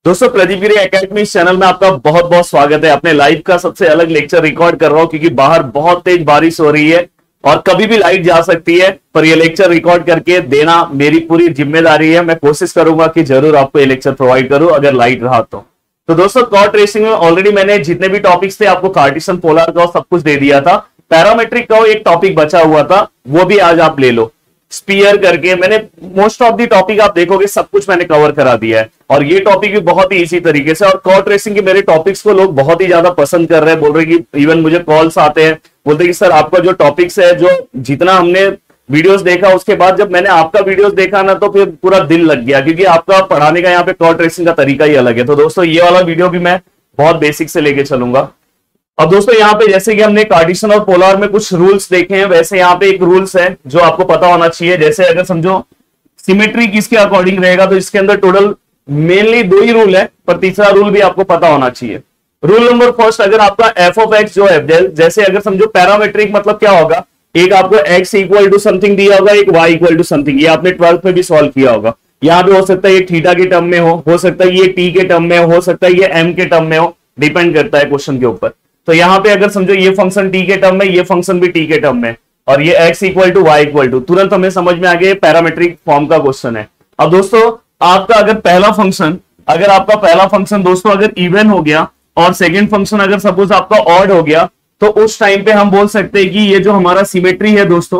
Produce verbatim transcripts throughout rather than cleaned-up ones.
दोस्तों प्रदीप गिरी academy channel में आपका बहुत बहुत स्वागत है। अपने लाइव का सबसे अलग लेक्चर रिकॉर्ड कर रहा हूं क्योंकि बाहर बहुत तेज बारिश हो रही है और कभी भी लाइट जा सकती है, पर ये लेक्चर रिकॉर्ड करके देना मेरी पूरी जिम्मेदारी है। मैं कोशिश करूंगा कि जरूर आपको ये लेक्चर प्रोवाइड करूं अगर लाइट रहा तो। तो दोस्तों कॉर्ड रेसिंग में ऑलरेडी मैंने जितने भी टॉपिक्स थे आपको कार्टेशियन पोलर का सब कुछ दे दिया था। पैरामेट्रिक का एक टॉपिक बचा हुआ था, वो भी आज आप ले लो। स्पीयर करके मैंने मोस्ट ऑफ दी टॉपिक आप देखोगे सब कुछ मैंने कवर करा दिया है और ये टॉपिक भी बहुत ही इजी तरीके से। और कॉर्ड रेसिंग के मेरे टॉपिक्स को लोग बहुत ही ज्यादा पसंद कर रहे हैं, बोल रहे हैं कि इवन मुझे कॉल्स आते हैं, बोलते हैं कि सर आपका जो टॉपिक्स है, जो जितना हमने वीडियोस देखा उसके बाद जब मैंने आपका वीडियोस देखा ना तो फिर पूरा दिल लग गया, क्योंकि आपका पढ़ाने का यहाँ पे कॉर्ड रेसिंग का तरीका ही अलग है। तो दोस्तों ये वाला वीडियो भी मैं बहुत बेसिक से लेके चलूंगा। अब दोस्तों यहाँ पे जैसे कि हमने कार्टेशियन और पोलर में कुछ रूल्स देखे हैं, वैसे यहाँ पे एक रूल्स है जो आपको पता होना चाहिए। जैसे अगर समझो सिमेट्री किसके अकॉर्डिंग रहेगा, तो इसके अंदर टोटल मेनली दो ही रूल है, पर तीसरा रूल भी आपको पता होना चाहिए। रूल नंबर फर्स्ट, अगर आपका एफ ऑफ एक्स जो है, जैसे अगर समझो पैरामेट्रिक मतलब क्या होगा, एक आपको एक्स इक्वल टू समथिंग दिया होगा, एक वाई इक्वल टू समथिंग, ये आपने ट्वेल्थ में भी सॉल्व किया होगा। यहाँ पे हो सकता है ये थीटा के टर्म में हो हो सकता है ये टी के टर्म में हो सकता है ये एम के टर्म में हो, डिपेंड करता है क्वेश्चन के ऊपर। तो यहाँ पे अगर समझो ये फंक्शन टी के टर्म में, ये फंक्शन भी टी के टर्म में, और ये x equal to y equal to, तुरंत हमें समझ में आ गया पैरामेट्रिक फॉर्म का क्वेश्चन है। अब दोस्तों आपका अगर पहला फंक्शन अगर आपका पहला फंक्शन दोस्तों अगर इवन हो गया और सेकंड फंक्शन अगर सपोज आपका ऑड हो गया, तो उस टाइम पे हम बोल सकते हैं कि ये जो हमारा सिमेट्री है दोस्तों,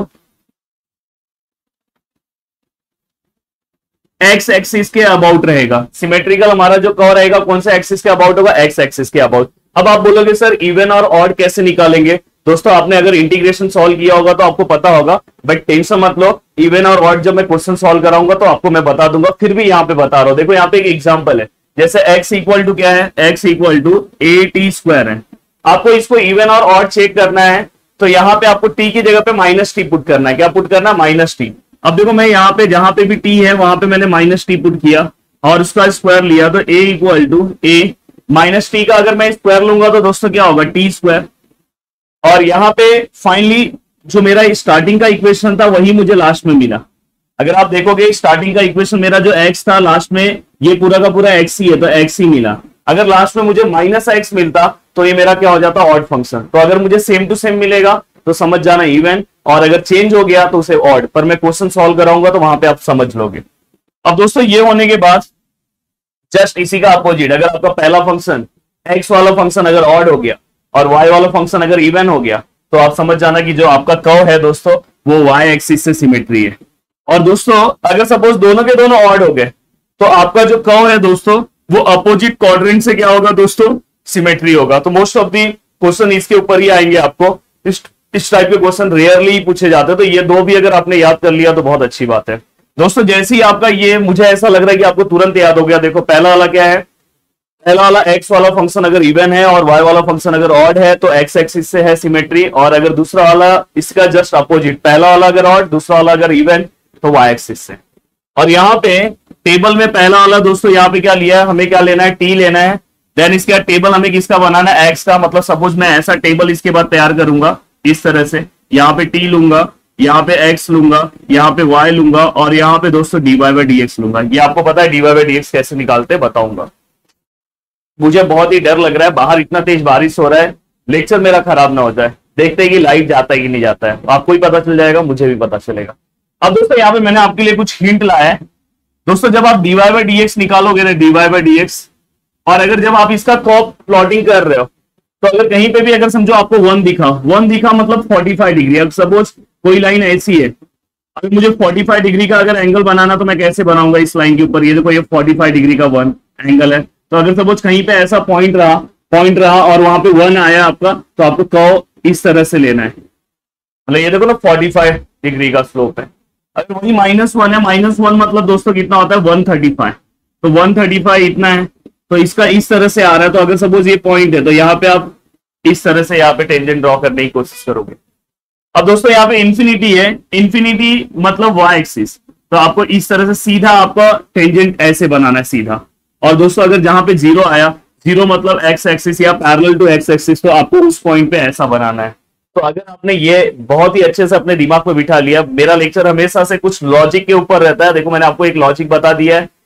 एक्स एक्सिस के अबाउट रहेगा। सिमेट्रिकल हमारा जो कर्व रहेगा कौन सा एक्सिस के अबाउट होगा, एक्स एक्सिस के अबाउट। अब आप बोलोगे सर इवन और ऑड कैसे निकालेंगे? दोस्तों आपने अगर इंटीग्रेशन सॉल्व किया होगा तो आपको पता होगा, बट टेंशन मत लो, इवन और ऑड जब मैं क्वेश्चन सॉल्व कराऊंगा तो आपको मैं बता दूंगा। फिर भी यहाँ पे बता रहा हूं, देखो यहाँ पे एक एग्जांपल है, जैसे x इक्वल टू क्या है, x equal to a t square है। आपको इसको इवन और ऑड चेक करना है, तो यहाँ पे आपको t की जगह पे माइनस टी पुट करना है। क्या पुट करना है? Minus t. अब देखो मैं यहाँ पे जहां पे भी t है वहां पे मैंने माइनस टी पुट किया और उसका स्क्वायर लिया, तो a equal to a minus t का अगर मैं स्क्वायर लूंगा तो दोस्तों क्या होगा, टी स्क्वायर। और यहाँ पे फाइनली जो मेरा स्टार्टिंग का इक्वेशन था वही मुझे लास्ट में मिला। अगर आप देखोगे स्टार्टिंग का इक्वेशन मेरा जो x था, लास्ट में ये पूरा का पूरा x ही है, तो x ही मिला। अगर लास्ट में मुझे माइनस एक्स मिलता तो ये मेरा क्या हो जाता, ऑड फंक्शन। तो अगर मुझे सेम टू सेम मिलेगा तो समझ जाना इवन, और अगर चेंज हो गया तो उसे ऑड। पर मैं क्वेश्चन सॉल्व कराऊंगा तो वहां पे आप समझ लोगे। अब दोस्तों ये होने के बाद जस्ट इसी का अपोजिट, अगर आपका पहला फंक्शन x वाला फंक्शन अगर ऑड हो गया और y वाला फंक्शन अगर इवन हो गया, तो आप समझ जाना कि जो आपका कर्व है दोस्तों वो y एक्सिस से सिमेट्री है। और दोस्तों अगर सपोज दोनों के दोनों ऑड हो गए तो आपका जो कर्व है दोस्तों वो अपोजिट क्वाड्रेंट से क्या होगा दोस्तों, सिमेट्री होगा। तो मोस्ट ऑफ दी क्वेश्चन इसके ऊपर ही आएंगे आपको। इस इस टाइप के क्वेश्चन रेयरली पूछे जाते हैं, तो ये दो भी अगर आपने याद कर लिया तो बहुत अच्छी बात है। दोस्तों जैसे ही आपका ये, मुझे ऐसा लग रहा है कि आपको तुरंत याद हो गया। देखो पहला वाला क्या है, पहला वाला x वाला फंक्शन अगर इवन है और y वाला फंक्शन अगर ऑड है तो x एक्सिस से है सिमेट्री, और अगर दूसरा वाला इसका जस्ट अपोजिट, पहला वाला अगर ऑड दूसरा वाला अगर इवन तो y एक्सिस से। और यहाँ पे टेबल में पहला वाला दोस्तों यहाँ पे क्या लिया है, हमें क्या लेना है, t लेना है। देन इसका टेबल हमें किसका बनाना है, x का। मतलब सपोज मैं ऐसा टेबल इसके बाद तैयार करूंगा इस तरह से, यहाँ पे t लूंगा, यहाँ पे x लूंगा, यहाँ पे y लूंगा, और यहाँ पे दोस्तों dy बाई डी एक्स लूंगा। ये आपको पता है dy बाई डी एक्स कैसे निकालते बताऊंगा। मुझे बहुत ही डर लग रहा है, बाहर इतना तेज बारिश हो रहा है, लेक्चर मेरा खराब ना हो जाए। देखते हैं कि लाइट जाता है कि नहीं जाता है, आपको ही पता चल जाएगा, मुझे भी पता चलेगा। अब दोस्तों यहाँ पे मैंने आपके लिए कुछ हिंट लाया है। दोस्तों जब आप dy बाई डी एक्स निकालोगे ना, dy बाई डी एक्स, और अगर जब आप इसका कर्व प्लॉटिंग कर रहे हो तो अगर कहीं पे भी अगर समझो आपको वन दिखा, वन दिखा मतलब पैंतालीस डिग्री। अब सपोज कोई लाइन ऐसी है, अगर मुझे पैंतालीस डिग्री का अगर एंगल बनाना तो मैं कैसे बनाऊंगा इस लाइन के ऊपर, ये देखो ये पैंतालीस डिग्री का वन एंगल है। तो अगर सपोज कहीं पे ऐसा पॉइंट रहा पॉइंट रहा और वहां पे वन आया आपका, तो आपको कर्व इस तरह से लेना है। मतलब ये देखो ना पैंतालीस डिग्री का स्लोप है। अगर वही माइनस वन है, माइनस वन मतलब दोस्तों कितना होता है, वन थर्टी फाइव। तो वन थर्टी फाइव इतना है, तो इसका इस तरह से आ रहा है। तो अगर सपोज ये पॉइंट है तो यहाँ पे आप इस तरह से यहाँ पे टेंजेंट ड्रॉ करने की कोशिश करोगे। अब दोस्तों यहाँ पे इंफिनिटी है, इंफिनिटी मतलब y एक्सिस, तो आपको इस तरह से सीधा आपका टेंजेंट ऐसे बनाना है सीधा। और दोस्तों अगर जहां पे जीरो आया, जीरो मतलब x एक्सिस या पैरेलल टू x एक्सिस, तो आपको उस पॉइंट पे ऐसा बनाना है। तो अगर आपने ये बहुत ही अच्छे से अपने दिमाग में बिठा लिया, मेरा लेक्चर हमेशा से कुछ लॉजिक के ऊपर रहता है। देखो मैंने आपको एक लॉजिक बता दिया है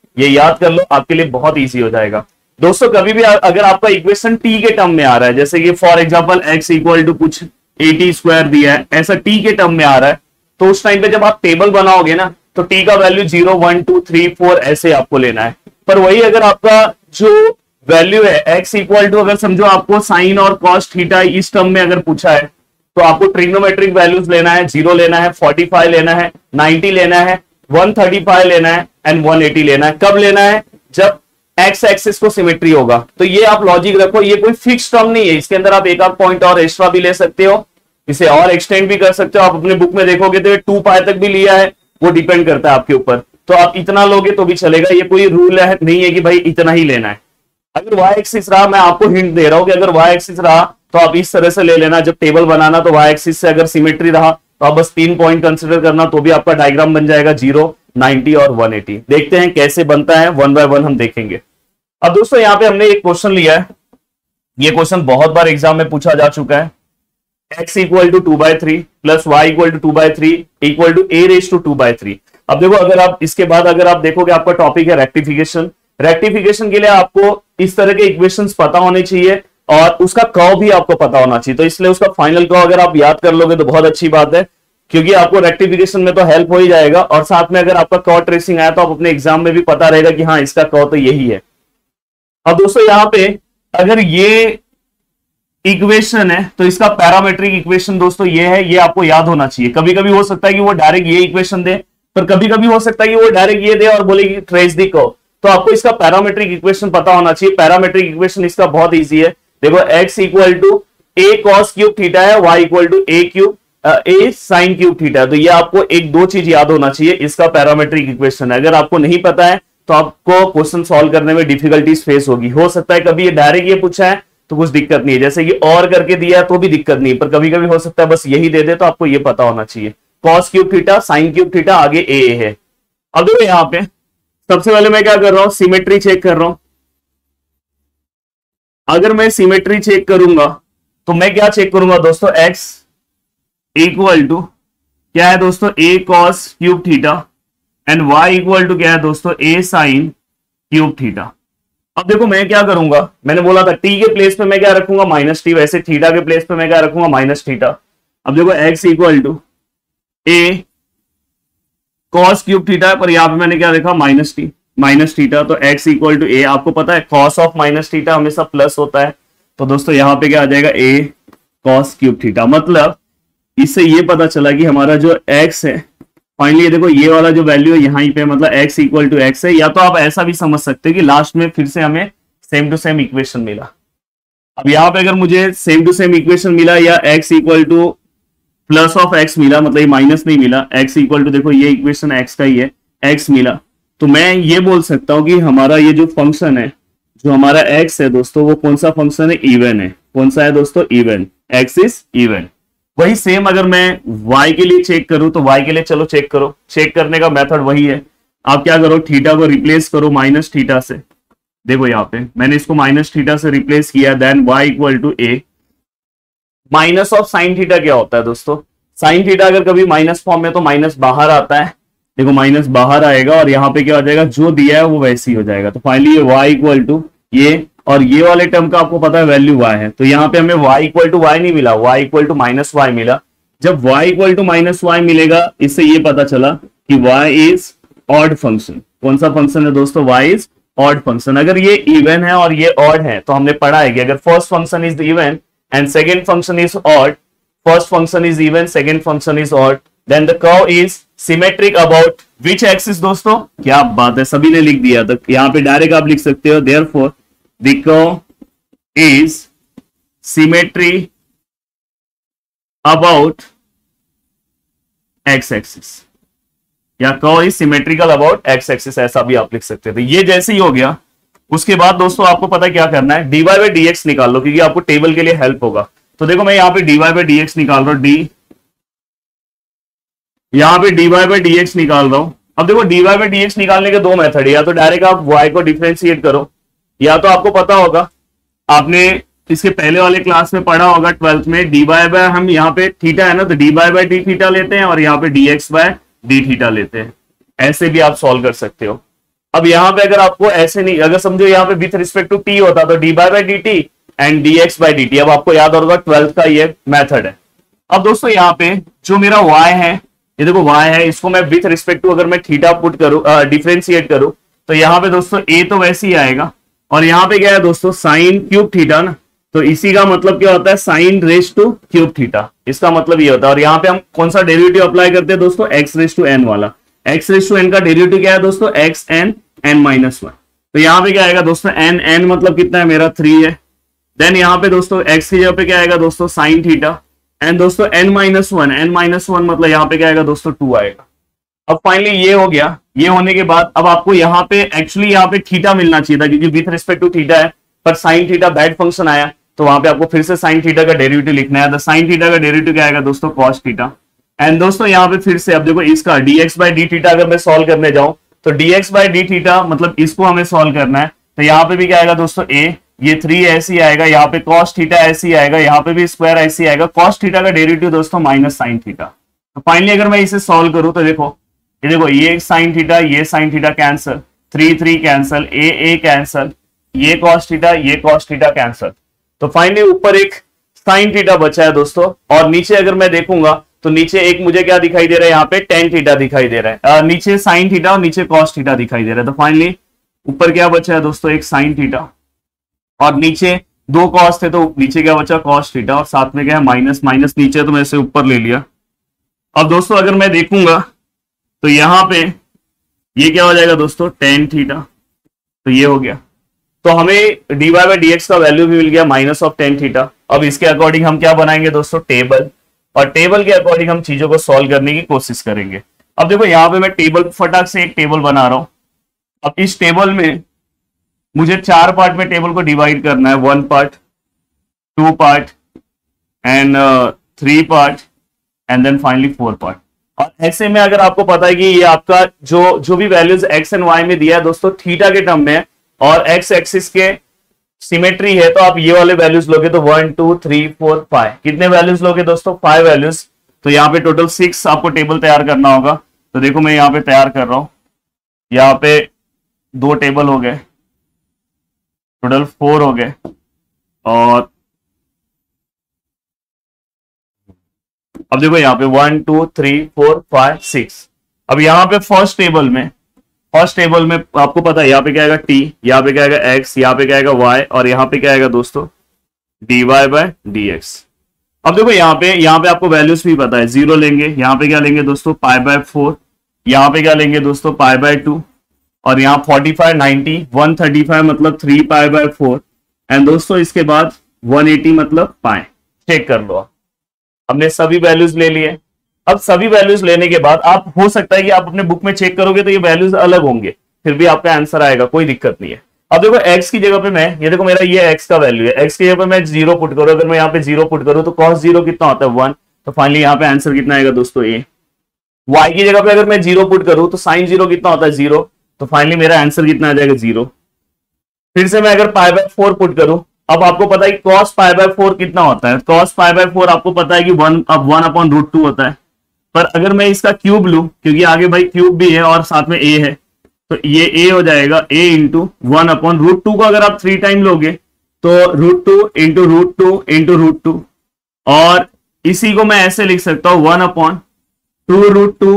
ये याद कर लो, आपके लिए बहुत ईजी हो जाएगा। दोस्तों कभी भी अगर आपका इक्वेशन टी के टर्म में आ रहा है, जैसे कि for example x equal to कुछ एटी स्क्वायर दिया है, ऐसा टी के टर्म में आ रहा है, तो उस टाइम पे जब आप टेबल बनाओगे ना, तो टी का value zero one two three four ऐसे आपको लेना है। पर वही अगर आपका जो वैल्यू है एक्स इक्वल टू, अगर समझो आपको साइन और कॉस थीटा इस टर्म में अगर पूछा है, तो आपको ट्रिग्नोमेट्रिक वैल्यूज लेना है, जीरो लेना है, फोर्टी फाइव लेना है, नाइनटी लेना है, वन थर्टी फाइव लेना है एंड वन एटी लेना है। कब लेना है? जब एक्स एक्सिस को सिमेट्री होगा। तो ये आप लॉजिक रखो, ये कोई फिक्स टर्म नहीं है, इसके अंदर आप एक आध पॉइंट और एक्स्ट्रा भी ले सकते हो, इसे और एक्सटेंड भी कर सकते हो। आप अपने बुक में देखोगे तो टू पाई तक भी लिया है, वो डिपेंड करता है आपके ऊपर। तो आप इतना लोगे तो भी चलेगा, ये कोई रूल है नहीं है कि भाई इतना ही लेना है। अगर वाई एक्सिस रहा, मैं आपको हिंट दे रहा हूं कि अगर वाई एक्सिस रहा तो आप इस तरह से ले लेना, जब टेबल बनाना तो वाई एक्सिस से अगर सिमेट्री रहा तो आप बस तीन पॉइंट कंसिडर करना, तो भी आपका डायग्राम बन जाएगा जीरो, नाइनटी और वन एटी। देखते हैं कैसे बनता है, वन बाय वन हम देखेंगे। अब दोस्तों यहाँ पे हमने एक क्वेश्चन लिया है, ये क्वेश्चन बहुत बार एग्जाम में पूछा जा चुका है। x equal to two by three plus y equal to two by three equal to a raise to two by three. अब देखो, अगर आप इसके बाद अगर आप देखोगे आपका टॉपिक है रेक्टिफिकेशन। रेक्टिफिकेशन के लिए आपको इस तरह के इक्वेशंस पता होने चाहिए और उसका कर्व भी आपको पता होना चाहिए। तो इसलिए उसका फाइनल कर्व अगर आप याद कर लोगे तो बहुत अच्छी बात है, क्योंकि आपको रेक्टिफिकेशन में तो हेल्प हो ही जाएगा, और साथ में अगर आपका कर्व ट्रेसिंग आया तो आप अपने एग्जाम में भी पता रहेगा कि हाँ इसका कर्व तो यही है। अब दोस्तों यहाँ पे अगर ये इक्वेशन है तो इसका पैरामेट्रिक इक्वेशन दोस्तों ये है, ये आपको याद होना चाहिए। कभी कभी हो सकता है कि वो डायरेक्ट ये इक्वेशन दे, पर कभी कभी हो सकता है कि वो डायरेक्ट ये दे और बोले कि ट्रेस द कर्व, तो आपको इसका पैरामेट्रिक इक्वेशन पता होना चाहिए। पैरामेट्रिक इक्वेशन इसका बहुत इजी है। देखो x equal to a cos cube theta है, y equal to a cube a sine cube theta. तो ये आपको एक दो चीज याद होना चाहिए, इसका पैरामेट्रिक इक्वेशन है। अगर आपको नहीं पता है तो आपको क्वेश्चन सॉल्व करने में डिफिकल्टीज फेस होगी। हो सकता है कभी ये डायरेक्ट ये पूछा है तो कुछ दिक्कत नहीं है, जैसे कि और करके दिया है तो भी दिक्कत नहीं है, पर कभी कभी हो सकता है बस यही दे दे, तो आपको ये पता होना चाहिए। Cos cube theta sine cube theta आगे ए ए है। अब देखो यहाँ पे सबसे पहले मैं क्या कर रहा हूं, सिमेट्री चेक कर रहा हूं। अगर मैं सिमेट्री चेक करूंगा तो मैं क्या चेक करूंगा दोस्तों, x इक्वल टू क्या है दोस्तों, a cos cube theta and y equal to क्या है दोस्तों, a साइन क्यूब थीटा। अब देखो मैं क्या करूंगा, मैंने बोला था t के प्लेस पे मैं क्या रखूंगा, माइनस टी, वैसे थीटा के प्लेस पे मैं क्या रखूंगा, माइनस थीटा। अब देखो x equal to a cos cube theta है, पर यहां पे मैंने क्या देखा, माइनस टी माइनस थीटा। तो x इक्वल टू ए, आपको पता है cos ऑफ माइनस थीटा हमेशा प्लस होता है, तो दोस्तों यहां पे क्या आ जाएगा, a cos क्यूब थीटा। मतलब इससे ये पता चला कि हमारा जो x है फाइनली, देखो ये वाला जो वैल्यू है यहाँ पे, मतलब x इक्वल टू एक्स है। या तो आप ऐसा भी समझ सकते हो कि लास्ट में फिर से हमें सेम टू सेम इक्वेशन मिला। अब यहाँ पे अगर मुझे सेम टू सेम इक्वेशन मिला या x equal to plus of x मिला, मतलब ये माइनस नहीं मिला, x इक्वल टू देखो ये इक्वेशन x का ही है, x मिला, तो मैं ये बोल सकता हूं कि हमारा ये जो फंक्शन है, जो हमारा x है दोस्तों, वो कौन सा फंक्शन है, इवन है। कौन सा है दोस्तों, इवन, x इज इवन। वही सेम अगर मैं y के लिए चेक करूं तो y के लिए चलो चेक करो, चेक करने का मेथड वही है। आप क्या करो, थीटा को रिप्लेस करो माइनस थीटा से। देखो यहाँ पे मैंने इसको माइनस थीटा से रिप्लेस किया, then y equal to a minus of sine theta. क्या होता है दोस्तों, साइन थीटा अगर कभी माइनस फॉर्म में तो माइनस बाहर आता है, देखो माइनस बाहर आएगा और यहाँ पे क्या हो जाएगा, जो दिया है वो वैसे ही हो जाएगा। तो फाइनली ये y इक्वल टू ये, और ये वाले टर्म का आपको पता है वैल्यू y है, तो यहाँ पे हमें y इक्वल टू वाई नहीं मिला, y equal to minus y मिला। जब y equal to minus y मिलेगा, इससे ये पता चला कि y इज ऑड फंक्शन। कौन सा फंक्शन है दोस्तों, y इज ऑड फंक्शन। अगर ये इवन है और ये ऑड है तो हमने पढ़ा है कि अगर first function is even and second function is odd, first function is even, second function is odd, then the curve is symmetric about which axis. दोस्तों क्या बात है, सभी ने लिख दिया, तो यहाँ पे डायरेक्ट आप लिख सकते हो, therefore the curve is symmetry about x axis, या curve is symmetrical about x axis, ऐसा भी आप लिख सकते थे। ये जैसे ही हो गया, उसके बाद दोस्तों आपको पता क्या करना है, d Y by D x निकाल लो, क्योंकि आपको टेबल के लिए हेल्प होगा। तो देखो मैं यहाँ पे d Y by D x निकाल रहा हूं, डी यहाँ पे d Y by D x निकाल रहा हूं। अब देखो d Y by D x निकालने के दो मेथड है, या तो डायरेक्ट आप y को डिफरेंशिएट करो, या तो आपको पता होगा, आपने इसके पहले वाले क्लास में पढ़ा होगा ट्वेल्थ में, डी वाई बाय, हम यहाँ पे थीटा है ना, तो d y by d theta लेते हैं और यहाँ पे d x by d theta लेते हैं। ऐसे भी आप सॉल्व कर सकते हो। अब यहाँ पे अगर आपको ऐसे नहीं, अगर समझो यहाँ पे विथ रिस्पेक्ट टू टी होता तो d by by d t and d x by d t. अब आपको याद होगा ट्वेल्थ का ये मेथड है। अब दोस्तों यहाँ पे जो मेरा y है, ये देखो y है, इसको मैं विथ रिस्पेक्ट टू अगर मैं थीटा पुट करूं, डिफरेंशिएट करूं, तो यहाँ पे दोस्तों a तो वैसे ही आएगा, और यहाँ पे क्या है दोस्तों साइन क्यूब थीटा ना, तो इसी का मतलब क्या होता है sine raise to cube theta, इसका मतलब ये होता है। और यहाँ पे हम कौन सा डेरिवेटिव अप्लाई करते हैं दोस्तों, एक्स रेस टू एन वाला। एक्स रेस टू एन का डेरिवेटिव क्या है दोस्तों, x n n minus one. तो यहाँ पे क्या आएगा दोस्तों, एन एन मतलब कितना है मेरा थ्री है। देन यहाँ पे दोस्तों एक्स की जगह पे क्या आएगा दोस्तों साइन थीटा, एंड दोस्तों n minus one, n minus one मतलब यहाँ पे क्या आएगा दोस्तों टू आएगा। अब फाइनली ये हो गया। ये होने के बाद अब आपको यहाँ पे एक्चुअली यहाँ पे थीटा मिलना चाहिए था, क्योंकि विथ रिस्पेक्ट टू थीटा है, पर साइन थीटा बैड फंक्शन आया, तो वहां पे आपको फिर से साइन थीटा का डेरिवेटिव लिखना है। तो साइन थीटा का डेरिवेटिव क्या आएगा दोस्तों, कॉस थीटा। एंड दोस्तों यहाँ पे फिर से अब देखो इसका dx बाई डी थीटा अगर मैं सॉल्व करने जाऊं, तो dx बाई डी थीटा मतलब इसको हमें सॉल्व करना है। तो यहाँ पे भी क्या आएगा दोस्तों a, ये थ्री ऐसे ही आएगा, यहाँ पे cos थीटा ऐसे ही आएगा, यहाँ पे भी स्क्वायर ऐसे ही आएगा। cos थीटा का डेरिवेटिव दोस्तों माइनस साइन थीटा। तो फाइनली अगर मैं इसे सॉल्व करूं तो देखो ये देखो ये साइन थीटा, ये sine theta cancel, three three cancel, a a cancel, ये cos थीटा, ये cos थीटा कैंसल। तो फाइनली ऊपर एक साइन थीटा बचा है दोस्तों, और नीचे अगर मैं देखूंगा तो नीचे एक मुझे क्या दिखाई दे रहा है, यहाँ पे टेन थीटा दिखाई दे रहा है, आ, नीचे साइन थीटा और नीचे कॉस थीटा दिखाई दे रहा है। तो फाइनली ऊपर क्या बचा है दोस्तों, एक साइन थीटा, और नीचे दो कॉस थे तो नीचे क्या बचा कॉस थीटा, और साथ में क्या है माइनस माइनस नीचे, तो मैं इसे ऊपर ले लिया। अब दोस्तों अगर मैं देखूंगा तो यहाँ पे ये क्या हो जाएगा दोस्तों टेन थीटा, तो ये हो गया। तो हमें d Y by D x का वैल्यू भी मिल गया माइनस ऑफ टेन थीटा। अब इसके अकॉर्डिंग हम क्या बनाएंगे दोस्तों, टेबल, और टेबल के अकॉर्डिंग हम चीजों को सॉल्व करने की कोशिश करेंगे। अब देखो यहाँ पे मैं टेबल फटाक से एक टेबल बना रहा हूं। अब इस टेबल में मुझे चार पार्ट में टेबल को डिवाइड करना है, one part, two part and three part and then finally four part. और ऐसे में अगर आपको पता है कि ये आपका जो जो भी वैल्यूज एक्स एंड वाई में दिया है दोस्तों थीटा के टर्म में और एक्स एक्सिस के सिमेट्री है, तो आप ये वाले वैल्यूज लोगे तो one two three four five, कितने वैल्यूज लोगे दोस्तों, फाइव वैल्यूज। तो यहाँ पे टोटल सिक्स आपको टेबल तैयार करना होगा। तो देखो मैं यहाँ पे तैयार कर रहा हूं, यहाँ पे दो टेबल हो गए, टोटल फोर हो गए, और अब देखो यहाँ पे one two three four five six. अब यहाँ पे फर्स्ट टेबल में फर्स्ट टेबल में आपको पता है यहाँ पे क्या आएगा t, यहाँ पे क्या आएगा x, यहाँ पे क्या आएगा y, और यहाँ पे क्या आएगा दोस्तों dy बाय dx। अब देखो यहाँ पे यहाँ पे आपको वैल्यूज भी पता है, जीरो लेंगे, यहाँ पे क्या लेंगे दोस्तों पाई बाय फोर, यहाँ पे क्या लेंगे दोस्तों पाई बाय टू, और यहाँ forty five ninety one thirty five मतलब three pi by four, and दोस्तों इसके बाद वन एटी मतलब पाई। चेक कर लो, हमने सभी वैल्यूज ले लिए। अब सभी वैल्यूज लेने के बाद आप हो सकता है कि आप अपने बुक में चेक करोगे तो ये वैल्यूज अलग होंगे, फिर भी आपका आंसर आएगा, कोई दिक्कत नहीं है। अब देखो x की जगह पे मैं, ये देखो मेरा ये x का वैल्यू है, x की जगह पे मैं जीरो पुट करूं, अगर मैं यहाँ पे जीरो पुट करूं तो cos जीरो कितना होता है वन, तो फाइनली यहाँ पे आंसर कितना आएगा दोस्तों ए। y की जगह पे अगर मैं जीरो पुट करूं तो साइन जीरो कितना होता है जीरो, तो फाइनली मेरा आंसर कितना आ जाएगा जीरो। फिर से मैं अगर पाई बाय फोर पुट करूं, अब आपको पता है कि cos पाई बाय फोर कितना होता है, cos पाई बाय फोर आपको पता है कि वन अब वन अपॉन रूट टू होता है। पर अगर मैं इसका क्यूब लूं, क्योंकि आगे भाई क्यूब भी है और साथ में ए है, तो ये ए हो जाएगा a into one upon root two को अगर आप थ्री टाइम लोगे तो root two into root two into root two, और इसी को मैं ऐसे लिख सकता हूं one upon two root two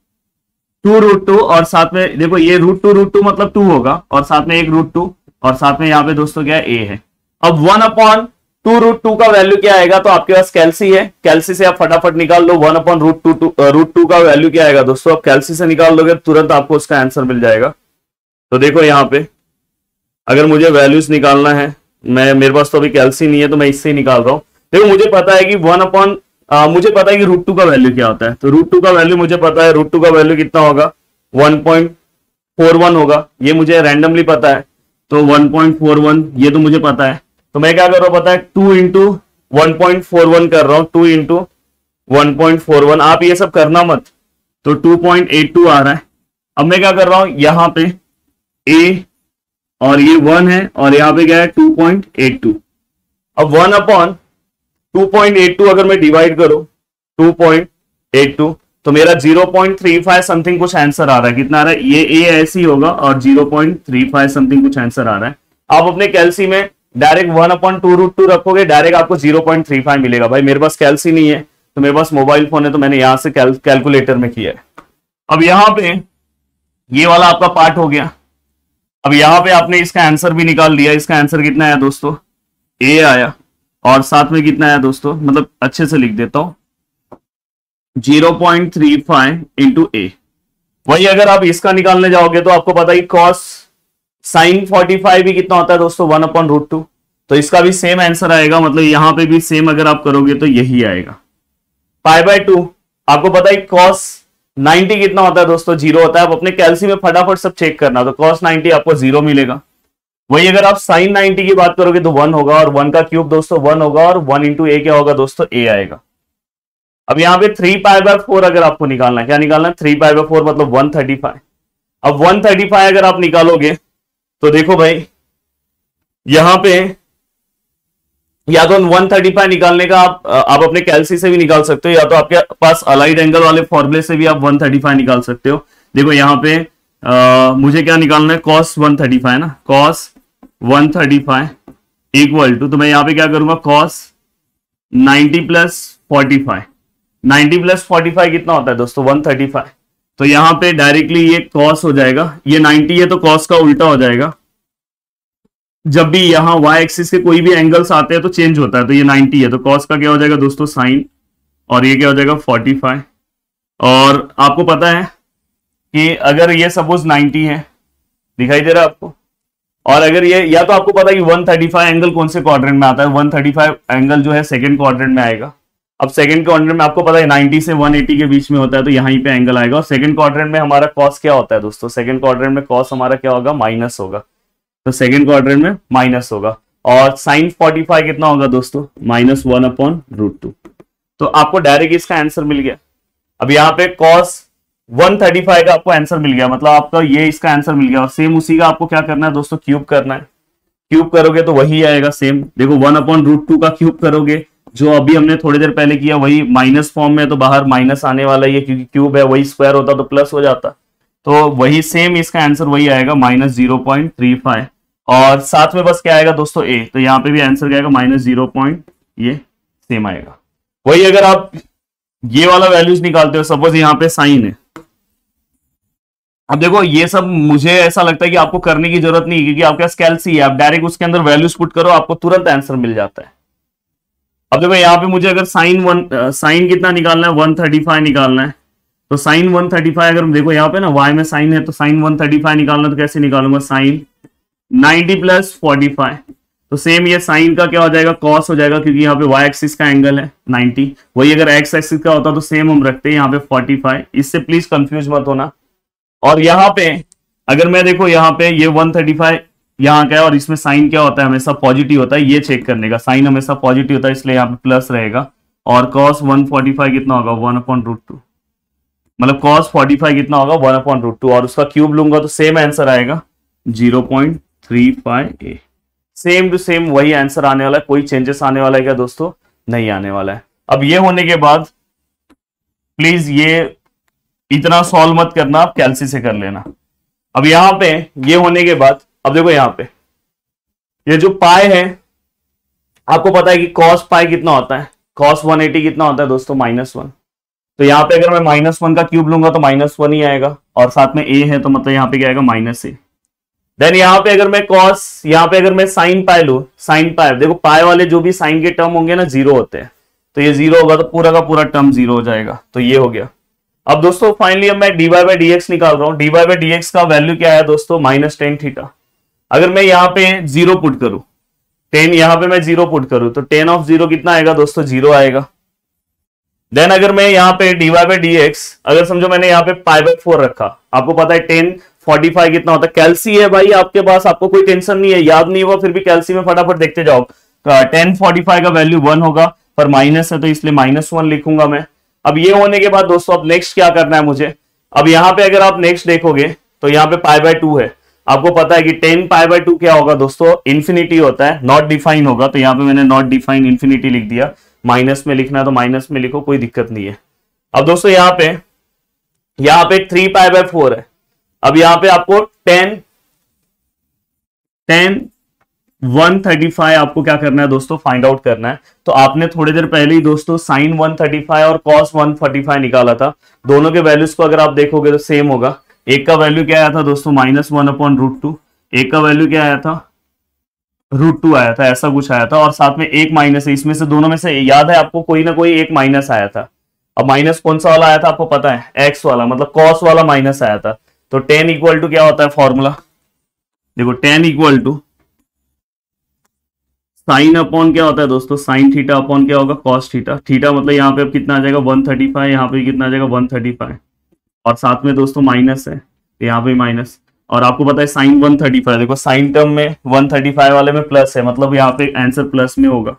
two root two, और साथ में देखो ये रूट टू रूट टू मतलब टू होगा, और साथ में एक रूट टू, और साथ में यहाँ पे दोस्तों क्या है ए है। अब one upon two root two का वैल्यू क्या आएगा, तो आपके पास कैल्सी है, कैल्सी से आप फटाफट निकाल लो, one upon root two root two का वैल्यू क्या आएगा दोस्तों, आप कैल्सी से निकाल लोगे तुरंत आपको उसका आंसर मिल जाएगा। तो देखो यहाँ पे अगर मुझे वैल्यूज निकालना है, मैं मेरे पास तो अभी कैल्सी नहीं है तो मैं इससे ही निकाल रहा हूँ। देखो मुझे पता है कि वन अपॉन मुझे पता है कि रूट टू का वैल्यू क्या होता है, तो रूट टू का वैल्यू मुझे पता है, रूट टू का वैल्यू कितना होगा वन पॉइंट फोर वन होगा, ये मुझे रैंडमली पता है, तो वन पॉइंट फोर वन ये तो मुझे पता है। तो मैं क्या कर रहा हूं पता है, two into one point four one कर रहा हूं, two into one point four one, आप ये सब करना मत, तो टू पॉइंट एट टू आ रहा है। अब मैं क्या कर रहा हूं, यहां पे a और ये वन है, और यहां पे क्या है टू पॉइंट एट टू। अब one upon two point eight two अगर मैं डिवाइड करूं टू पॉइंट एट टू, तो मेरा zero point three five something कुछ आंसर आ रहा है। कितना आ रहा है? ये ए ऐसी होगा और zero point three five something कुछ आंसर आ रहा है। आप अपने कैलसी में direct one upon two root two रखोगे, डायरेक्ट आपको जीरो पॉइंट थ्री फाइव मिलेगा। भाई मेरे पास कैलसी नहीं है, तो मेरे पास मोबाइल फोन है, तो मैंने यहां से कैल, कैलकुलेटर में किया है। अब यहां पे ये वाला आपका पार्ट हो गया। अब यहां पे आपने इसका आंसर भी निकाल लिया। इसका आंसर कितना आया दोस्तों? ए आया। और साथ में कितना आया दोस्तों? मतलब अच्छे से लिख देता हूं, zero point three five into a. वही अगर आप इसका निकालने जाओगे तो आपको पता है कॉस साइन फोर्टी फाइव भी कितना होता है दोस्तों? One upon root two. तो इसका भी सेम आंसर आएगा, मतलब यहां पे भी सेम अगर आप करोगे तो यही आएगा। पाई बाय टू, आपको पता है कॉस नाइंटी कितना होता है दोस्तों? जीरो होता है। आप अपने कैलसी में फटाफट सब चेक करना, तो कॉस नाइंटी आपको जीरो मिलेगा। वही अगर आप साइन नाइंटी की बात करोगे तो वन होगा, और वन का क्यूब दोस्तों वन होगा, और वन इंटू ए क्या होगा दोस्तों? ए आएगा। अब यहाँ पे थ्री पाई बाय फोर अगर आपको निकालना है, क्या निकालना है? थ्री पाई बाय फोर मतलब वन थर्टी फाइव। अब वन थर्टी फाइव अगर आप निकालोगे तो देखो भाई यहां पे या तो वन थर्टी फाइव निकालने का आप आप अपने कैलसी से भी निकाल सकते हो, या तो आपके पास अलाइड एंगल वाले फॉर्मूले से भी आप वन थर्टी फाइव निकाल सकते हो। देखो यहाँ पे आ, मुझे क्या निकालना है? कॉस वन थर्टी फाइव ना, cos one thirty five equal to, तो मैं यहाँ पे क्या करूंगा? Cos ninety plus forty five. Ninety plus forty five कितना होता है दोस्तों? One thirty five. तो यहां पे डायरेक्टली ये कॉस हो जाएगा, ये नाइंटी है तो कॉस का उल्टा हो जाएगा। जब भी यहां वाई एक्सिस के कोई भी एंगल्स आते हैं तो चेंज होता है, तो ये नाइंटी है तो कॉस का क्या हो जाएगा दोस्तों? साइन। और ये क्या हो जाएगा? Forty five. और आपको पता है कि अगर ये सपोज नाइंटी है, दिखाई दे रहा है आपको, और अगर ये, या तो आपको पता है कि वन थर्टी फाइव एंगल कौन से क्वाड्रेंट में आता है? वन थर्टी फाइव एंगल जो है सेकंड क्वाड्रेंट में आएगा। अब सेकंड क्वाड्रेंट में आपको पता है नाइंटी से वन एटी के बीच में होता है, तो यहीं पे एंगल आएगा। और सेकंड क्वाड्रेंट में हमारा कॉस क्या होता है दोस्तों? सेकंड क्वाड्रेंट में कॉस हमारा क्या होगा? माइनस होगा। तो सेकंड क्वाड्रेंट में माइनस होगा। और साइन फोर्टी फाइव कितना होगा दोस्तों? Minus one upon root two. तो आपको डायरेक्ट इसका आंसर मिल गया। अब यहाँ पे कॉस वन थर्टी फाइव का आपको आंसर मिल गया, मतलब आपका ये इसका आंसर मिल गया। और सेम उसी का आपको क्या करना है दोस्तों? क्यूब करना है। क्यूब करोगे तो वही आएगा सेम। देखो वन अपॉन रूट टू का क्यूब करोगे, जो अभी हमने थोड़ी देर पहले किया, वही माइनस फॉर्म में, तो बाहर माइनस आने वाला है क्योंकि क्यूब है। वही स्क्वायर होता तो प्लस हो जाता, तो वही सेम इसका आंसर वही आएगा, minus zero point three five. और साथ में बस क्या आएगा दोस्तों? ए। तो यहाँ पे भी आंसर क्या आएगा? माइनस जीरो पॉइंट, ये सेम आएगा। वही अगर आप ये वाला वैल्यूज निकालते हो, सपोज यहाँ पे साइन है। अब देखो ये सब मुझे ऐसा लगता है कि आपको करने की जरूरत नहीं, क्योंकि आपके पास कैलसी है, आप डायरेक्ट उसके अंदर वैल्यूज पुट करो, आपको तुरंत आंसर मिल जाता है। अब देखो यहाँ पे मुझे अगर साइन वन साइन कितना निकालना है? वन थर्टी फाइव निकालना है। तो साइन वन थर्टी फाइव अगर देखो यहाँ पे ना वाई में साइन है, तो साइन वन थर्टी फाइव निकालना, तो कैसे निकालूंगा? Sine ninety plus forty five. तो सेम ये साइन का क्या हो जाएगा? कॉस हो जाएगा, क्योंकि यहाँ पे वाई एक्सिस का एंगल है नाइंटी। वही अगर एक्स एक्सिस का होता तो सेम हम रखते हैं यहाँ पे फोर्टी फाइव। इससे प्लीज कंफ्यूज मत होना। और यहाँ पे अगर मैं देखो यहाँ पे ये वन थर्टी फाइव यहाँ क्या है, और इसमें साइन क्या होता है? हमेशा पॉजिटिव होता है। ये चेक करने का, साइन हमेशा पॉजिटिव होता है, इसलिए यहाँ पे प्लस रहेगा। और कॉस वन फोर्टी फाइव कितना होगा? One upon root two. मतलब कॉस फोर्टी फाइव कितना होगा? One upon root two. और उसका क्यूब लूंगा तो सेम आंसर आएगा, zero point three five a. Same to same वही आंसर आने वाला है। कोई चेंजेस आने वाला है क्या दोस्तों? नहीं आने वाला है। अब ये होने के बाद प्लीज ये इतना सॉल्व मत करना, आप कैलसी से कर लेना। अब यहां पे ये होने के बाद अब देखो यहाँ पे ये जो पाई है, आपको पता है कि कॉस पाई कितना होता है? कॉस वन एटी कितना होता है दोस्तों? Minus one. तो यहाँ पे अगर मैं माइनस वन का क्यूब लूंगा तो माइनस वन ही आएगा, और साथ में ए है तो मतलब यहाँ पे क्या आएगा? माइनस ए। देन यहाँ पे अगर मैं कॉस, यहाँ पे अगर मैं साइन पाई लू, साइन पाई, देखो पाई वाले जो भी साइन के टर्म होंगे ना जीरो होते हैं, तो ये जीरो होगा तो पूरा का पूरा टर्म जीरो हो जाएगा। तो ये हो गया। अब दोस्तों फाइनली अब मैं d Y by D x निकाल रहा हूं। D Y by D x का वैल्यू क्या है दोस्तों? Minus tan theta. अगर मैं यहाँ पे जीरो पुट करूं, टेन यहाँ पे मैं जीरो पुट करूं, तो टेन ऑफ जीरो कितना आएगा दोस्तों? जीरो आएगा। देन अगर मैं यहाँ पे d Y by D x, अगर समझो मैंने यहाँ पे पाई बाई फोर रखा, आपको पता है टेन फोर्टी फाइव कितना होता है? कैलसी है भाई आपके पास, आपको कोई टेंशन नहीं है, याद नहीं हुआ फिर भी कैलसी में फटाफट देखते जाओ। टेन फोर्टी फाइव का वैल्यू वन होगा, पर माइनस है तो इसलिए माइनस वन लिखूंगा मैं। अब ये होने के बाद दोस्तों अब नेक्स्ट क्या करना है मुझे? अब यहाँ पे अगर आप नेक्स्ट देखोगे तो यहाँ पे पाई बाय टू है। आपको पता है कि टेन पाई बाय टू क्या होगा दोस्तों? इन्फिनिटी होता है, नॉट डिफाइन होगा। तो यहाँ पे मैंने नॉट डिफाइन इन्फिनिटी लिख दिया। माइनस में लिखना है तो माइनस में लिखो, कोई दिक्कत नहीं है। अब दोस्तों यहाँ पे यहां पे थ्री पाई बाय फोर है। अब यहां पे आपको tan tan one thirty five आपको क्या करना है दोस्तों, फाइंड आउट करना है। तो आपने थोड़ी देर पहले ही दोस्तों साइन वन थर्टी फाइव और कॉस वन फोर्टी फाइव निकाला था। दोनों के वैल्यूज को अगर आप देखोगे तो सेम होगा। एक का वैल्यू क्या आया था दोस्तों, minus one upon root two. एक का वैल्यू क्या आया था, रूट टू आया था, ऐसा कुछ आया था। और साथ में एक माइनस है, इसमें से दोनों में से याद है आपको कोई ना कोई एक माइनस आया था। अब माइनस कौन सा वाला आया था आपको पता है, एक्स वाला, मतलब कॉस वाला माइनस आया था। तो टेन इक्वल टू क्या होता है फॉर्मूला, देखो tan equal to sine upon क्या होता है दोस्तों, साइन थीटा अपॉन क्या होगा, कॉस थीटा। थीटा मतलब यहाँ पे अब कितना आ जाएगा वन थर्टी फाइव, यहाँ पे कितना आ जाएगा वन थर्टी फाइव, और साथ में दोस्तों माइनस है, यहाँ पे माइनस। और आपको पता है साइन वन थर्टी फाइव, देखो साइन टर्म में वन थर्टी फाइव वाले में प्लस है, मतलब यहाँ पे आंसर प्लस में होगा।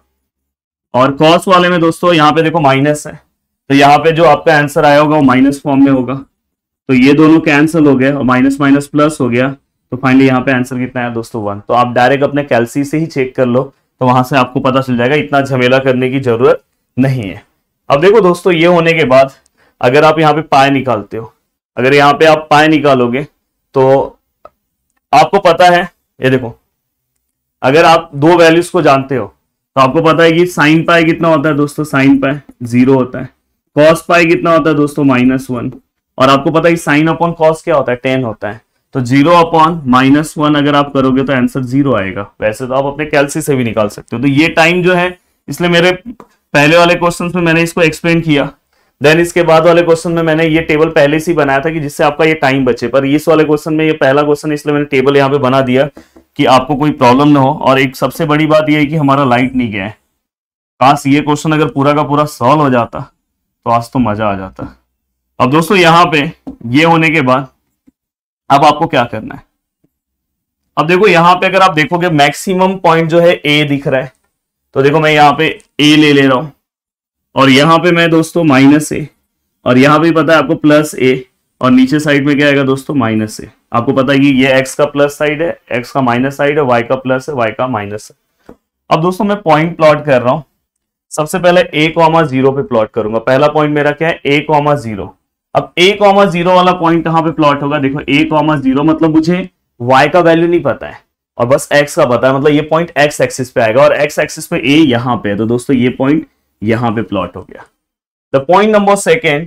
और कॉस वाले में दोस्तों यहाँ पे देखो माइनस है, तो यहाँ पे जो आपका आंसर आया होगा वो माइनस फॉर्म में होगा। तो ये दोनों कैंसिल हो गए और माइनस माइनस प्लस हो गया। तो फाइनली यहाँ पे आंसर कितना है दोस्तों, वन। तो आप डायरेक्ट अपने कैलसी से ही चेक कर लो, तो वहां से आपको पता चल जाएगा, इतना झमेला करने की जरूरत नहीं है। अब देखो दोस्तों, ये होने के बाद अगर आप यहाँ पे पाए निकालते हो, अगर यहाँ पे आप पाए निकालोगे तो आपको पता है, ये देखो अगर आप दो वैल्यूज को जानते हो तो आपको पता है कि साइन पाई कितना होता है दोस्तों, साइन पाई जीरो होता है। कॉस पाई कितना होता है दोस्तों, माइनस वन। और आपको पता है साइन अपॉन कॉस क्या होता है, टेन होता है। तो जीरो अपॉन माइनस वन अगर आप करोगे तो आंसर जीरो आएगा। वैसे तो आप अपने कैलसी से भी निकाल सकते हो। तो ये टाइम जो है, इसलिए मेरे पहले वाले क्वेश्चन में मैंने इसको एक्सप्लेन किया, देन इसके बाद वाले क्वेश्चन में मैंने ये टेबल पहले से ही बनाया था कि जिससे आपका ये टाइम बचे। पर इस वाले क्वेश्चन में ये पहला क्वेश्चन, इसलिए मैंने टेबल यहाँ पे बना दिया कि आपको कोई प्रॉब्लम ना हो। और एक सबसे बड़ी बात ये है कि हमारा लाइट नहीं गया है। काश ये क्वेश्चन अगर पूरा का पूरा सॉल्व हो जाता तो आज तो मजा आ जाता। अब दोस्तों यहाँ पे ये होने के बाद अब आपको क्या करना है, अब देखो यहाँ पे अगर आप देखोगे मैक्सिमम पॉइंट जो है ए दिख रहा है, तो देखो मैं यहाँ पे ए ले ले रहा हूं और यहाँ पे मैं दोस्तों माइनस ए, और यहाँ पे पता है आपको प्लस ए, और नीचे साइड में क्या आएगा दोस्तों, माइनस ए। आपको पता है कि ये एक्स का प्लस साइड है, एक्स का माइनस साइड है, वाई का प्लस है, वाई का माइनस है। अब दोस्तों मैं पॉइंट प्लॉट कर रहा हूं। सबसे पहले ए कॉमा जीरो पे प्लॉट करूंगा। पहला पॉइंट मेरा क्या है, ए कॉमा जीरो। अब ए कॉमा जीरो वाला पॉइंट कहां पे प्लॉट होगा, देखो ए कॉमा जीरो मतलब मुझे वाई का वैल्यू नहीं पता है और बस एक्स का पता है, मतलब ये पॉइंट एक्स एक्सिस पे आएगा और एक्स एक्सिस पे ए यहां पे है। तो दोस्तों ये पॉइंट यहां पे प्लॉट हो गया। The point number second,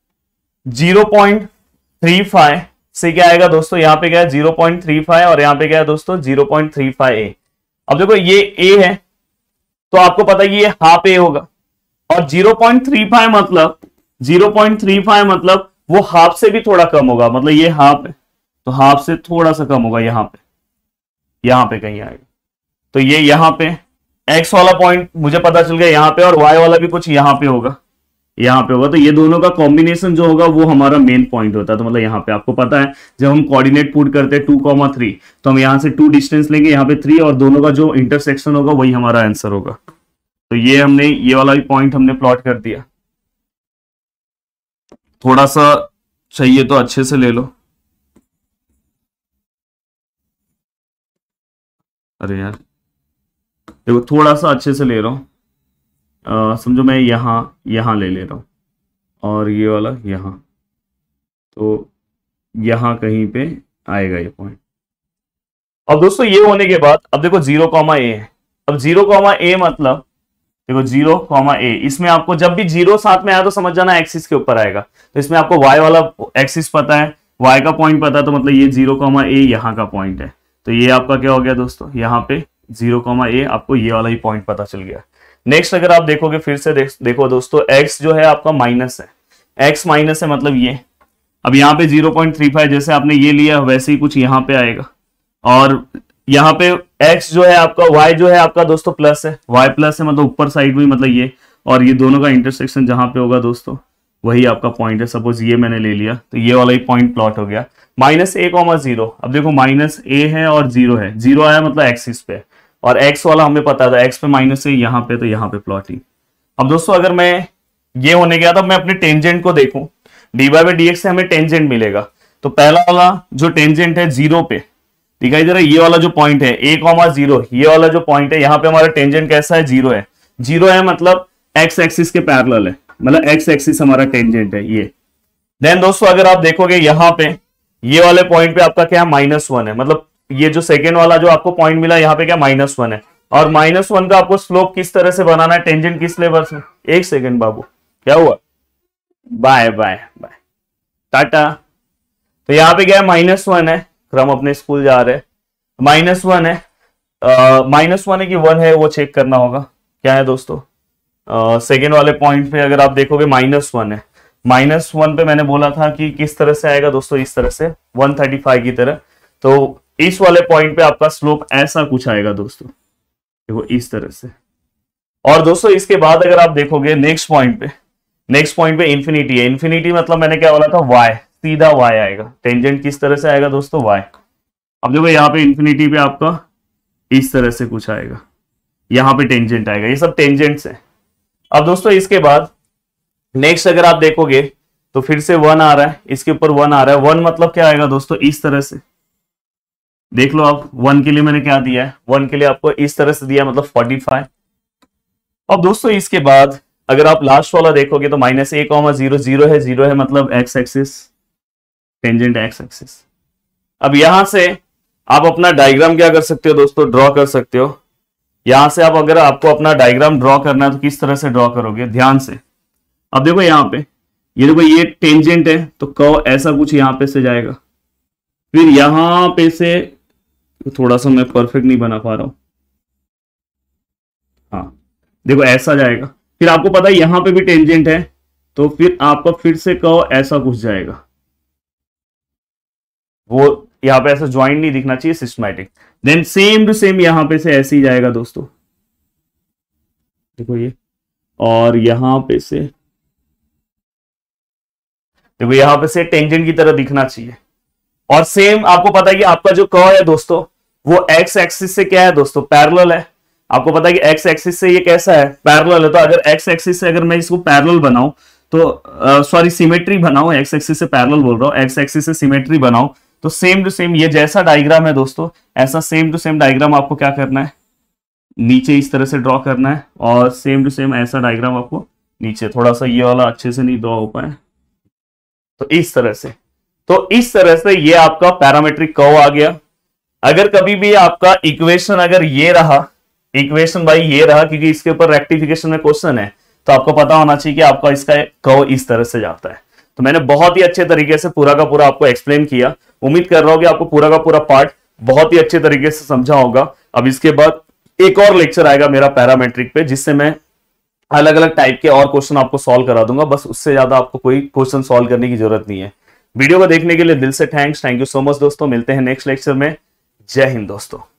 zero point three five से क्या आएगा दोस्तों, यहाँ पे क्या है जीरो पॉइंट थ्री फाइव और यहाँ पे क्या है दोस्तों zero point three five A. अब देखो ये ए है तो आपको पता है ये हाफ ए होगा, और जीरो पॉइंट थ्री फाइव मतलब जीरो पॉइंट थ्री फाइव मतलब वो हाफ से भी थोड़ा कम होगा, मतलब ये हाफ है तो हाफ से थोड़ा सा कम होगा, यहाँ पे यहाँ पे कहीं आएगा। तो ये यहाँ पे एक्स वाला पॉइंट मुझे पता चल गया यहाँ पे, और वाई वाला भी कुछ यहाँ पे होगा, यहाँ पे होगा। तो ये दोनों का कॉम्बिनेशन जो होगा वो हमारा मेन पॉइंट होता है। तो मतलब यहाँ पे आपको पता है जब हम कोऑर्डिनेट पुट करते हैं टू कॉमा थ्री, तो हम यहाँ से टू डिस्टेंस लेंगे, यहाँ पे थ्री, और दोनों का जो इंटरसेक्शन होगा वही हमारा आंसर होगा। तो ये हमने ये वाला भी पॉइंट हमने प्लॉट कर दिया। थोड़ा सा चाहिए तो अच्छे से ले लो। अरे यार देखो थोड़ा सा अच्छे से ले रहा हूं, समझो मैं यहां यहां ले ले रहा हूं और ये वाला यहां, तो यहां कहीं पे आएगा ये पॉइंट। अब दोस्तों ये होने के बाद अब देखो जीरो कॉमा ए है। अब जीरो कॉमा ए मतलब देखो जीरो कॉमा ए, इसमें आपको जब भी जीरो साथ में आया तो समझ जाना एक्सिस के ऊपर आएगा। तो इसमें आपको वाई वाला एक्सिस पता है, वाई का पॉइंट पता है, तो मतलब ये जीरो कॉमा ए यहाँ का पॉइंट है। तो ये आपका क्या हो गया दोस्तों, यहाँ पे जीरो कॉमा ए, आपको ये वाला ही पॉइंट पता चल गया। नेक्स्ट अगर आप देखोगे फिर से देख, देखो दोस्तों एक्स जो है आपका माइनस है, एक्स माइनस है मतलब ये। अब यहाँ पे जीरो पॉइंट थ्री फाइव जैसे आपने ये लिया वैसे ही कुछ यहाँ पे आएगा, और यहाँ पे x जो है आपका, y जो है आपका दोस्तों प्लस है, y प्लस है मतलब ऊपर साइड में, मतलब ये, और ये दोनों का इंटरसेक्शन जहां पे होगा दोस्तों वही आपका पॉइंट है। सपोज ये मैंने ले लिया तो ये वाला ही पॉइंट प्लॉट हो गया। माइनस ए कॉमा जीरो, अब देखो माइनस ए है और जीरो है, जीरो आया मतलब एक्सिस पे, और x वाला हमें पता था x पे माइनस है यहाँ पे, तो यहाँ पे प्लॉटिंग। अब दोस्तों अगर मैं ये होने गया तो मैं अपने टेंजेंट को देखूं, D Y by D X से हमें टेंजेंट मिलेगा। तो पहला वाला जो टेंजेंट है जीरो पे दिखाई दे रहा है, ये वाला जो पॉइंट है ए कॉमा जीरो, ये वाला जो पॉइंट है यहाँ पे हमारा टेंजेंट कैसा है, जीरो है। जीरो है मतलब एक्स एक्सिस के पैरेलल है, मतलब एक्स एक्सिस हमारा टेंजेंट है ये। देन दोस्तों अगर आप देखोगे यहाँ पे ये वाले पॉइंट पे आपका क्या माइनस वन है, मतलब ये जो सेकेंड वाला जो आपको पॉइंट मिला यहाँ पे क्या माइनस वन है, और माइनस वन का आपको स्लोप किस तरह से बनाना है, टेंजेंट किस लेवल से, एक सेकेंड बाबू क्या हुआ, बाय बाय बाय टाटा। तो यहाँ पे क्या है माइनस वन है, हम अपने स्कूल जा रहे हैं, माइनस वन है, माइनस वन है कि वन है वो चेक करना होगा। क्या है दोस्तों सेकेंड uh, वाले पॉइंट पे अगर आप देखोगे माइनस वन है, माइनस वन पे मैंने बोला था कि किस तरह से आएगा दोस्तों, इस तरह से वन थर्टी फाइव की तरह। तो इस वाले पॉइंट पे आपका स्लोप ऐसा कुछ आएगा दोस्तों, देखो इस तरह से। और दोस्तों इसके बाद अगर आप देखोगे नेक्स्ट पॉइंट पे, नेक्स्ट पॉइंट पे इंफिनिटी है, इंफिनिटी मतलब मैंने क्या बोला था वाई, सीधा वाई आएगा, टेंजेंट किस तरह से आएगा दोस्तों वाई। अब देखो यहाँ पे इंफिनिटी पे आपका इस तरह से कुछ आएगा, यहाँ पे टेंजेंट आएगा, ये सब टेंजेंट्स है। अब दोस्तों इसके बाद नेक्स्ट अगर आप देखोगे तो फिर से वन आ रहा है, इसके ऊपर वन आ रहा है, वन मतलब क्या आएगा दोस्तों इस तरह से, देख लो आप वन के लिए मैंने क्या दिया है, वन के लिए आपको इस तरह से दिया मतलब फोर्टी फाइव। अब दोस्तों इसके बाद अगर आप लास्ट वाला देखोगे तो minus A comma zero, zero है, जीरो है मतलब X axis, tangent X axis. अब यहां से आप अपना डायग्राम क्या कर सकते हो दोस्तों, ड्रॉ कर सकते हो। यहां से आप अगर आपको अपना डायग्राम ड्रॉ करना है तो किस तरह से ड्रॉ करोगे, ध्यान से। अब देखो यहाँ पे ये देखो ये टेंजेंट है तो कर्व ऐसा कुछ यहाँ पे से जाएगा, फिर यहां पे से थोड़ा सा मैं परफेक्ट नहीं बना पा रहा हूं, हाँ देखो ऐसा जाएगा, फिर आपको पता है यहां पे भी टेंजेंट है तो फिर आपका फिर से कर्व ऐसा कुछ जाएगा, वो यहाँ पे ऐसा ज्वाइंट नहीं दिखना चाहिए, systematic. Then same to same यहां पे से ऐसे ही जाएगा दोस्तों, देखो ये, और यहां पे से देखो यहां पे से टेंजेंट की तरह दिखना चाहिए। और सेम आपको पता है कि आपका जो कर्व है दोस्तों वो एक्स एक्सिस से क्या है दोस्तों, पैरेलल है। आपको पता है कि एक्स एक्सिस से ये कैसा है, पैरेलल है। तो अगर एक्स एक्सिस से अगर मैं इसको पैरेलल बनाऊं तो सॉरी सिमेट्री बनाऊं, एक्स एक्सिस से पैरेलल बोल रहा हूं, एक्स एक्सिस से सिमेट्री बनाऊं तो सेम टू सेम ये जैसा डायग्राम है दोस्तों, ऐसा सेम टू सेम डायग्राम आपको क्या करना है, नीचे इस तरह से ड्रॉ करना है, और सेम टू सेम ऐसा डायग्राम आपको नीचे, थोड़ा सा ये वाला अच्छे से नहीं ड्रॉ हो पाए तो इस तरह से। तो इस तरह से ये आपका पैरामेट्रिक कर्व आ गया। अगर कभी भी आपका इक्वेशन अगर ये रहा, इक्वेशन भाई ये रहा, क्योंकि इसके ऊपर रेक्टिफिकेशन में क्वेश्चन है, तो आपको पता होना चाहिए कि आपका इसका कर्व इस तरह से जाता है। तो मैंने बहुत ही अच्छे तरीके से पूरा का पूरा आपको एक्सप्लेन किया। उम्मीद कर रहा हूं कि आपको पूरा का पूरा पार्ट बहुत ही अच्छे तरीके से समझा होगा। अब इसके बाद एक और लेक्चर आएगा मेरा पैरामेट्रिक पे, जिससे मैं अलग अलग टाइप के और क्वेश्चन आपको सॉल्व करा दूंगा। बस उससे ज्यादा आपको कोई क्वेश्चन सॉल्व करने की जरूरत नहीं है। वीडियो को देखने के लिए दिल से thanks, thank you so much दोस्तों। मिलते हैं नेक्स्ट लेक्चर में। जय हिंद दोस्तों।